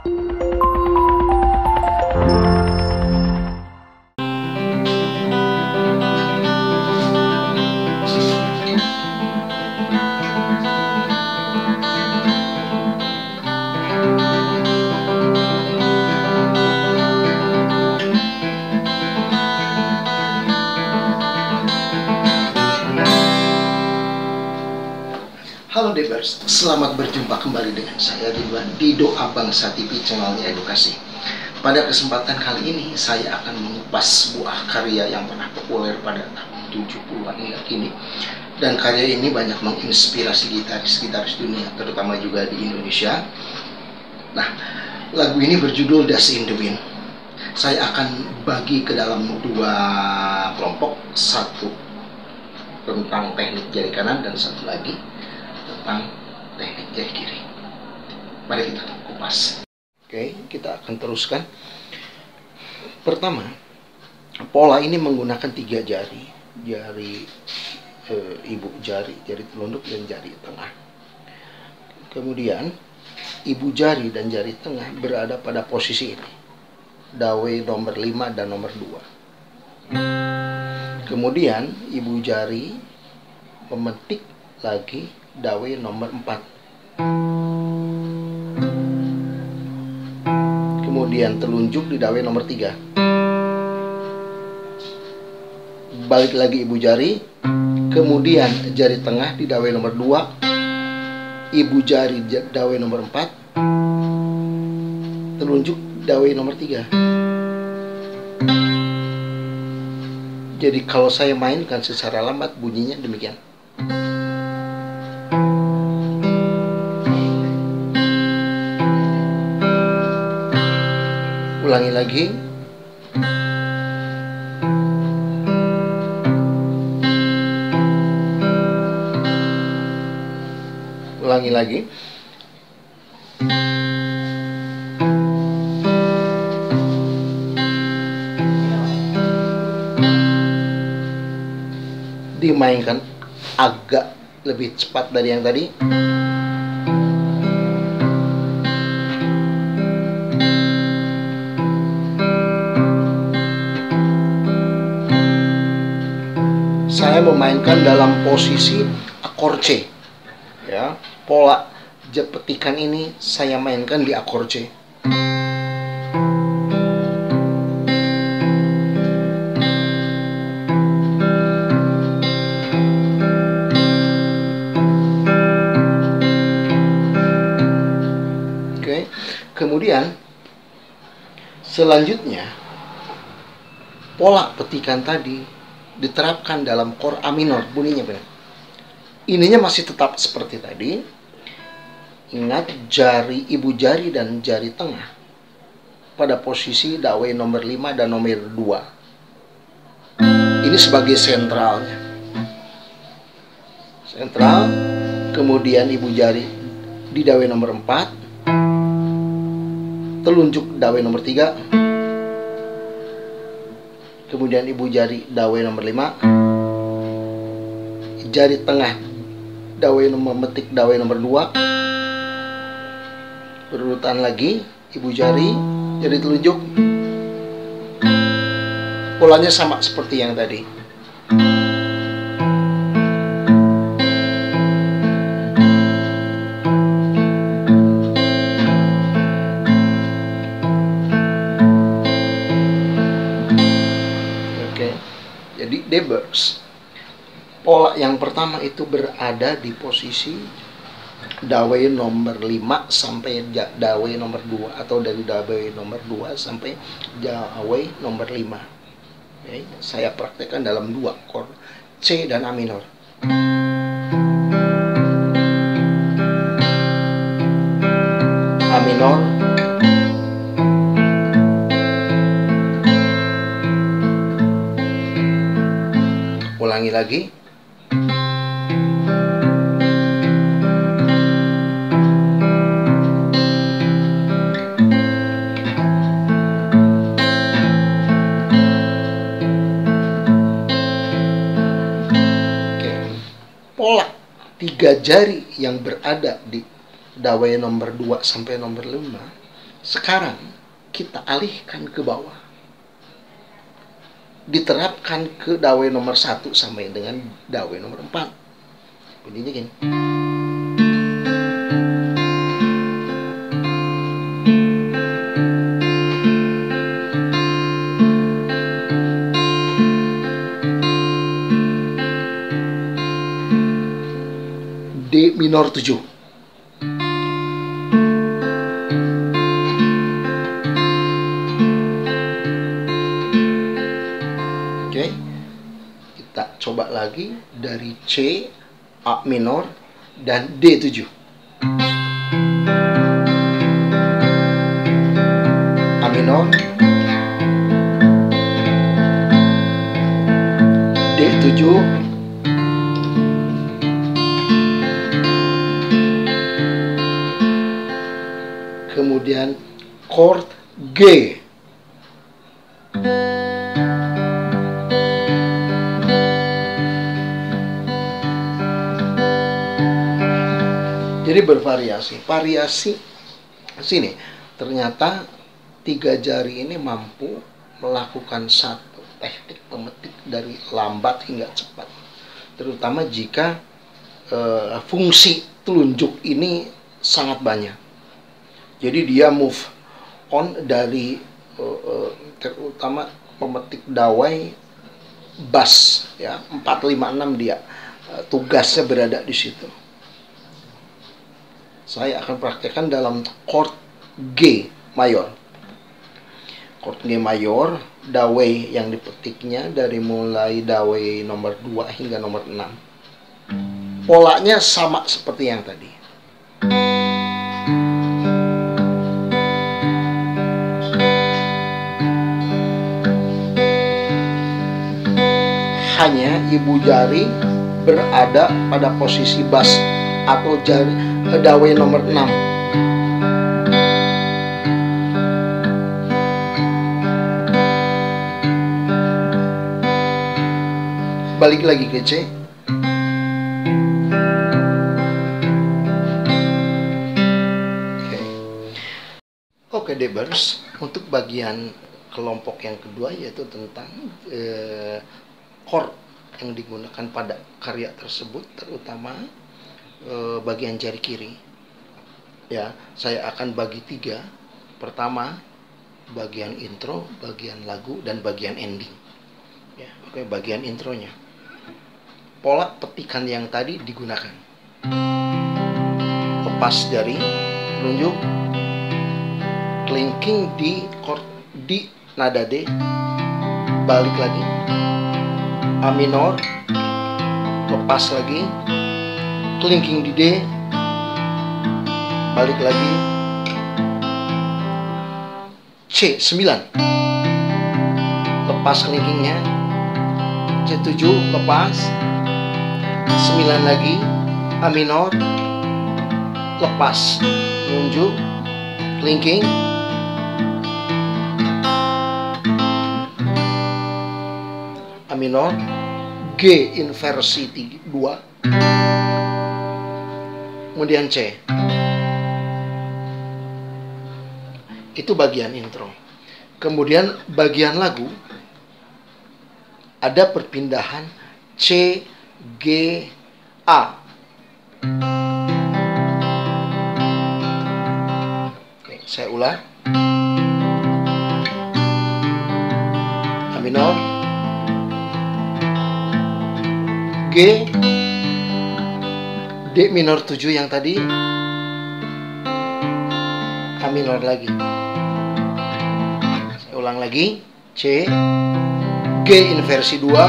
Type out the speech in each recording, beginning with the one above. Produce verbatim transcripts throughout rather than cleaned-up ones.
Halo Debers, selamat berjumpa kembali dengan saya Ridwan di Doa Bangsa T V channelnya edukasi. Pada kesempatan kali ini saya akan mengupas sebuah karya yang pernah populer pada tahun tujuh puluhan hingga kini. Dan karya ini banyak menginspirasi gitaris-gitaris dunia, terutama juga di Indonesia. Nah, lagu ini berjudul Dust in the Wind. Saya akan bagi ke dalam dua kelompok, satu tentang teknik jari kanan dan satu lagi tentang teknik jari kiri. Mari kita kupas. Oke, kita akan teruskan. Pertama, pola ini menggunakan tiga jari, jari e, ibu jari, jari telunjuk dan jari tengah. Kemudian ibu jari dan jari tengah berada pada posisi ini, dawe nomor lima dan nomor dua. Kemudian ibu jari memetik lagi dawe nomor empat. Kemudian telunjuk di dawe nomor tiga. Balik lagi ibu jari. Kemudian jari tengah di dawe nomor dua. Ibu jari dawe nomor empat. Telunjuk dawe nomor tiga. Jadi kalau saya mainkan secara lambat bunyinya demikian. Ulangi lagi. Ulangi lagi. Dimainkan agak lebih cepat dari yang tadi. Saya memainkan dalam posisi akor C, ya. Pola petikan ini saya mainkan di akor C. Oke, kemudian selanjutnya pola petikan tadi diterapkan dalam chord A minor, bunyinya benar. Ininya masih tetap seperti tadi. Ingat, jari ibu jari dan jari tengah pada posisi dawe nomor lima dan nomor dua. Ini sebagai sentralnya. Sentral, kemudian ibu jari di dawe nomor empat, telunjuk dawe nomor tiga. Kemudian ibu jari dawe nomor lima, jari tengah dawe nomor metik dawe nomor dua, berurutan lagi ibu jari, jari telunjuk. Polanya sama seperti yang tadi. Jadi Debers, pola yang pertama itu berada di posisi dawe nomor lima sampai dawe nomor dua, atau dari dawe nomor dua sampai dawe nomor lima. Oke, saya praktekkan dalam dua chord C dan A minor. A minor, ulangi lagi. Pola tiga jari yang berada di dawe nomor dua sampai nomor lima Sekarang kita alihkan ke bawah. Diterapkan ke dawai nomor satu sampai dengan dawai nomor empat. Bunyinya gini. D minor tujuh. Oke. Kita coba lagi dari C, A minor, dan D tujuh. A minor, D tujuh, kemudian chord G. Jadi bervariasi. Variasi sini ternyata tiga jari ini mampu melakukan satu teknik memetik dari lambat hingga cepat. Terutama jika uh, fungsi telunjuk ini sangat banyak. Jadi dia move on dari uh, uh, terutama memetik dawai bass ya, empat lima enam dia uh, tugasnya berada di situ. Saya akan praktekkan dalam chord G mayor. Chord G mayor, dawai yang dipetiknya dari mulai dawai nomor dua hingga nomor enam. Polanya sama seperti yang tadi. Hanya ibu jari berada pada posisi bass atau jari dawai nomor enam. Balik lagi ke C. Oke, Oke Debers, untuk bagian kelompok yang kedua yaitu tentang eh, chord yang digunakan pada karya tersebut, terutama eh, bagian jari kiri. Ya, saya akan bagi tiga. Pertama, bagian intro, bagian lagu, dan bagian ending. Ya, oke, bagian intronya. Pola petikan yang tadi digunakan. Lepas dari telunjuk, clinking di chord di nada D, balik lagi A minor, lepas lagi, clinking di D, balik lagi C sembilan, lepas clinkingnya, C tujuh, lepas sembilan lagi, A minor, lepas nunjuk, clinking, A minor, G inversi dua, kemudian C. Itu bagian intro. Kemudian bagian lagu ada perpindahan C, G, A. Oke, saya ulang. A minor, G, D minor tujuh yang tadi, A minor lagi. Saya ulang lagi, C, G inversi dua,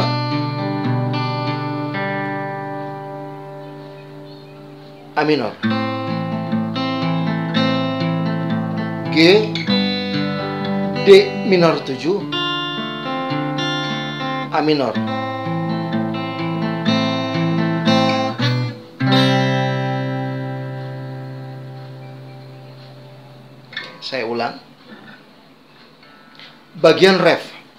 A minor, G, D minor tujuh, A minor. Saya ulang. Bagian ref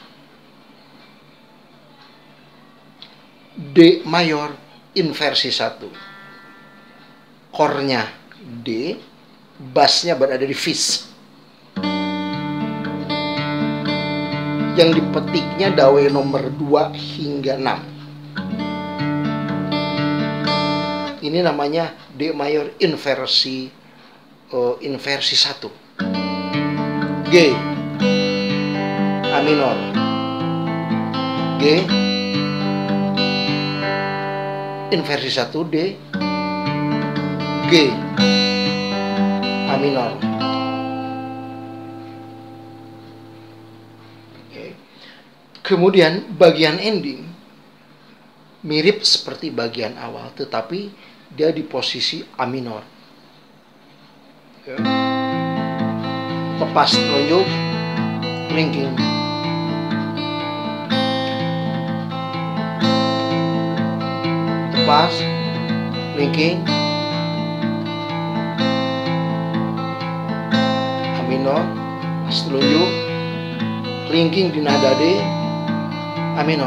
D mayor inversi satu. Chordnya D, bassnya berada di fis. yang dipetiknya dawe nomor dua hingga enam. Ini namanya D mayor inversi uh, inversi satu. G A minor. G inversi satu D G A minor. Oke. Kemudian bagian ending mirip seperti bagian awal, tetapi dia di posisi A minor. Ya. Lepas telunjuk, linking. Lepas, linking. A minor, lepas telunjuk, linking di nada D, A minor.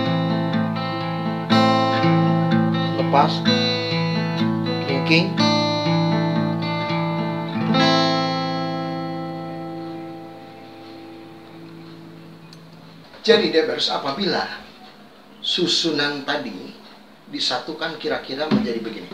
Lepas, linking. Jadi Debers, apabila susunan tadi disatukan kira-kira menjadi begini.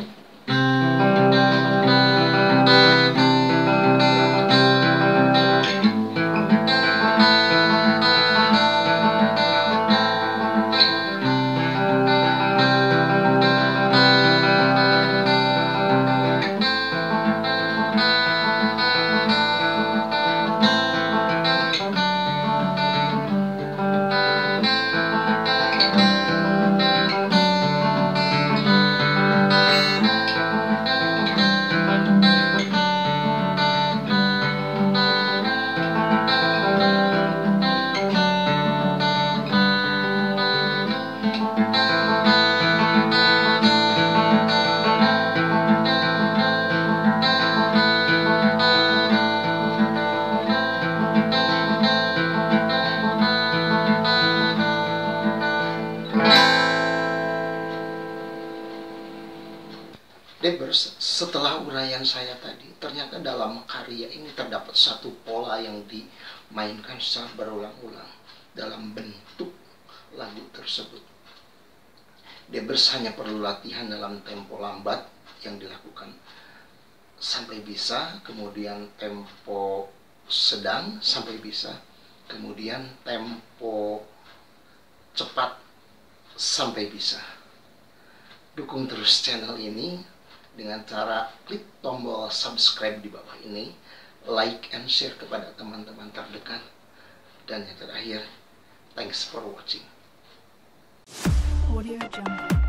Debers, setelah uraian saya tadi, ternyata dalam karya ini terdapat satu pola yang dimainkan secara berulang-ulang dalam bentuk lagu tersebut. Debers hanya perlu latihan dalam tempo lambat yang dilakukan sampai bisa, kemudian tempo sedang sampai bisa, kemudian tempo cepat sampai bisa. Dukung terus channel ini dengan cara klik tombol subscribe di bawah ini, like and share kepada teman-teman terdekat, dan yang terakhir, thanks for watching. Audio Jungle.